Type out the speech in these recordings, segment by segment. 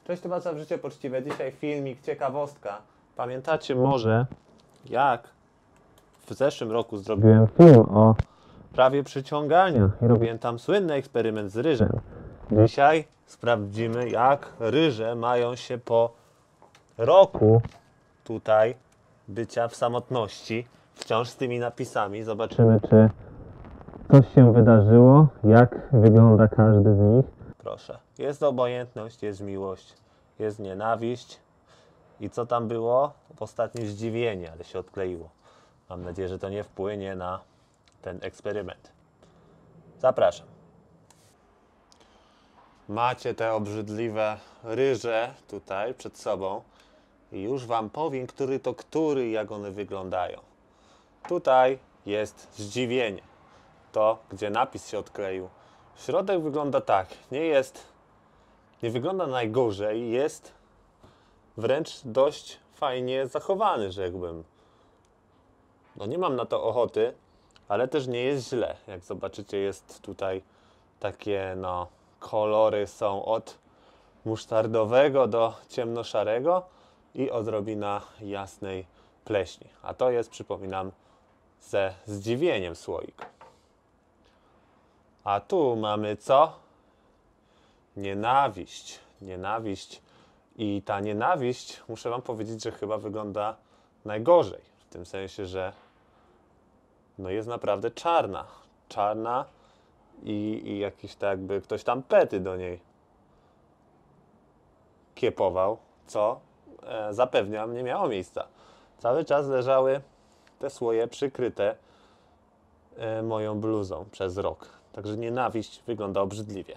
Cześć, to Was w życie poczciwe. Dzisiaj filmik, ciekawostka. Pamiętacie może, jak w zeszłym roku zrobiłem film o prawie przyciągania i robiłem tam słynny eksperyment z ryżem. Dzisiaj sprawdzimy, jak ryże mają się po roku tutaj bycia w samotności, wciąż z tymi napisami. Zobaczymy, czy coś się wydarzyło, jak wygląda każdy z nich. Proszę. Jest obojętność, jest miłość, jest nienawiść. I co tam było? Ostatnie zdziwienie, ale się odkleiło. Mam nadzieję, że to nie wpłynie na ten eksperyment. Zapraszam. Macie te obrzydliwe ryże tutaj przed sobą i już Wam powiem, który to który i jak one wyglądają. Tutaj jest zdziwienie. To, gdzie napis się odkleił. Środek wygląda tak. Nie wygląda najgorzej. Jest wręcz dość fajnie zachowany, rzekłbym. No nie mam na to ochoty, ale też nie jest źle. Jak zobaczycie, jest tutaj takie, kolory są od musztardowego do ciemnoszarego i odrobina jasnej pleśni. A to jest, przypominam, ze zdziwieniem słoik. A tu mamy co? Nienawiść. Nienawiść. I ta nienawiść, muszę Wam powiedzieć, że chyba wygląda najgorzej. W tym sensie, że jest naprawdę czarna. Czarna i jakiś tak jakby ktoś tam pety do niej kiepował, co zapewniam nie miało miejsca. Cały czas leżały te słoje przykryte moją bluzą przez rok. Także nienawiść wygląda obrzydliwie.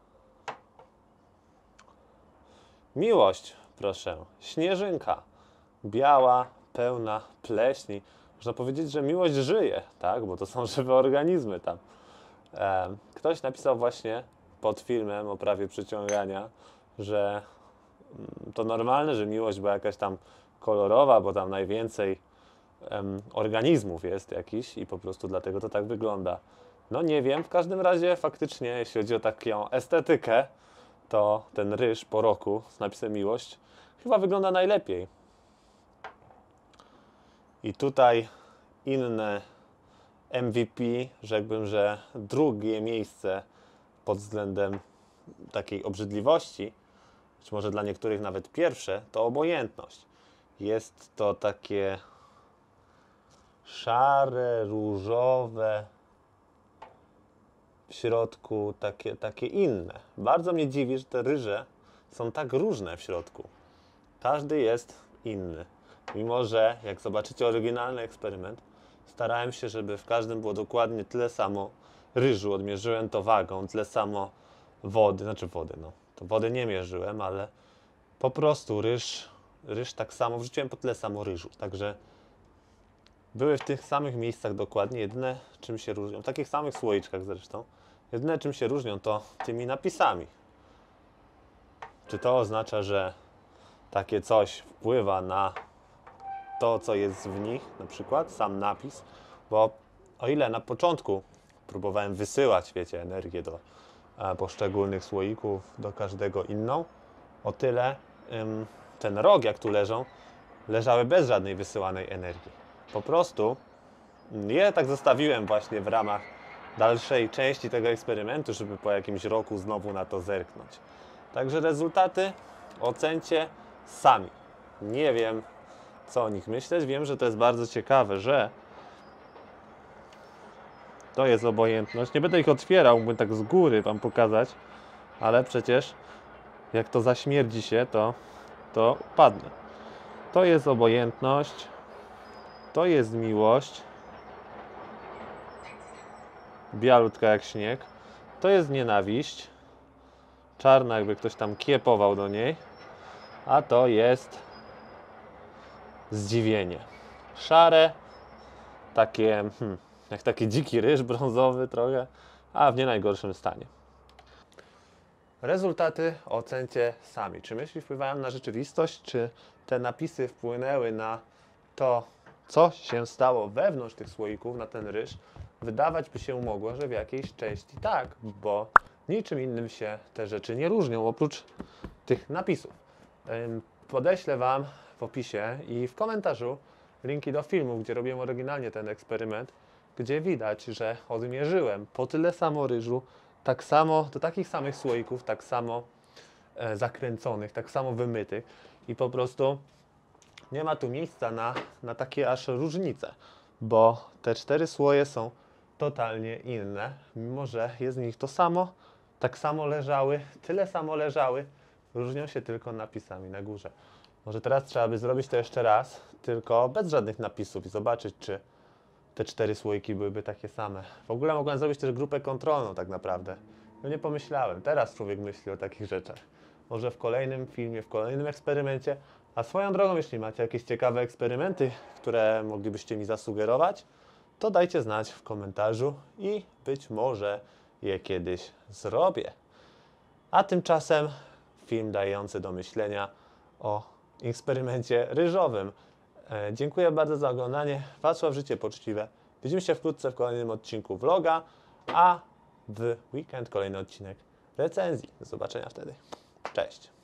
Miłość, proszę, śnieżynka, biała, pełna pleśni. Można powiedzieć, że miłość żyje, tak? Bo to są żywe organizmy tam. Ktoś napisał właśnie pod filmem o prawie przyciągania, że to normalne, że miłość była jakaś tam kolorowa, bo tam najwięcej organizmów jest jakiś i po prostu dlatego to tak wygląda. No nie wiem, w każdym razie faktycznie, jeśli chodzi o taką estetykę, to ten ryż po roku z napisem miłość chyba wygląda najlepiej. I tutaj inne MVP, rzekłbym, że drugie miejsce pod względem takiej obrzydliwości, być może dla niektórych nawet pierwsze, to obojętność. Jest to takie szare, różowe, w środku takie inne. Bardzo mnie dziwi, że te ryże są tak różne w środku. Każdy jest inny. Mimo że, jak zobaczycie oryginalny eksperyment, starałem się, żeby w każdym było dokładnie tyle samo ryżu. Odmierzyłem to wagą, tyle samo wody. To wody nie mierzyłem, ale po prostu ryż tak samo. Wrzuciłem po tyle samo ryżu. Także były w tych samych miejscach dokładnie. Jedyne, czym się różnią, w takich samych słoiczkach zresztą, jedyne, czym się różnią, to tymi napisami. Czy to oznacza, że takie coś wpływa na to, co jest w nich, na przykład sam napis? Bo o ile na początku próbowałem wysyłać, energię do poszczególnych słoików, do każdego inną, o tyle ten rok, jak tu leżały bez żadnej wysyłanej energii. Po prostu je tak zostawiłem właśnie w ramach dalszej części tego eksperymentu, żeby po jakimś roku znowu na to zerknąć. Także rezultaty ocencie sami. Nie wiem, co o nich myśleć. Wiem, że to jest bardzo ciekawe, że to jest obojętność. Nie będę ich otwierał, mógłbym tak z góry Wam pokazać, ale przecież jak to zaśmierdzi się, to padnę. To jest obojętność, to jest miłość, bialutka jak śnieg, to jest nienawiść, czarna jakby ktoś tam kiepował do niej, a to jest zdziwienie. Szare, takie jak taki dziki ryż brązowy trochę, a w nie najgorszym stanie. Rezultaty ocencie sami. Czy myśli wpływają na rzeczywistość, czy te napisy wpłynęły na to, co się stało wewnątrz tych słoików, na ten ryż? Wydawać by się mogło, że w jakiejś części tak, bo niczym innym się te rzeczy nie różnią, oprócz tych napisów. Podeślę Wam w opisie i w komentarzu linki do filmu, gdzie robiłem oryginalnie ten eksperyment, gdzie widać, że odmierzyłem po tyle samo ryżu, tak samo, do takich samych słoików, tak samo zakręconych, tak samo wymytych i po prostu nie ma tu miejsca na takie aż różnice, bo te 4 słoje są totalnie inne, mimo że jest w nich to samo, tak samo leżały, tyle samo leżały, różnią się tylko napisami na górze. Może teraz trzeba by zrobić to jeszcze raz, tylko bez żadnych napisów i zobaczyć, czy te 4 słoiki byłyby takie same. W ogóle mogłem zrobić też grupę kontrolną tak naprawdę. No nie pomyślałem, teraz człowiek myśli o takich rzeczach. Może w kolejnym filmie, w kolejnym eksperymencie. A swoją drogą, jeśli macie jakieś ciekawe eksperymenty, które moglibyście mi zasugerować, to dajcie znać w komentarzu i być może je kiedyś zrobię. A tymczasem film dający do myślenia o eksperymencie ryżowym. Dziękuję bardzo za oglądanie. Wacław Życie Poczciwe. Widzimy się wkrótce w kolejnym odcinku vloga, a w weekend kolejny odcinek recenzji. Do zobaczenia wtedy. Cześć.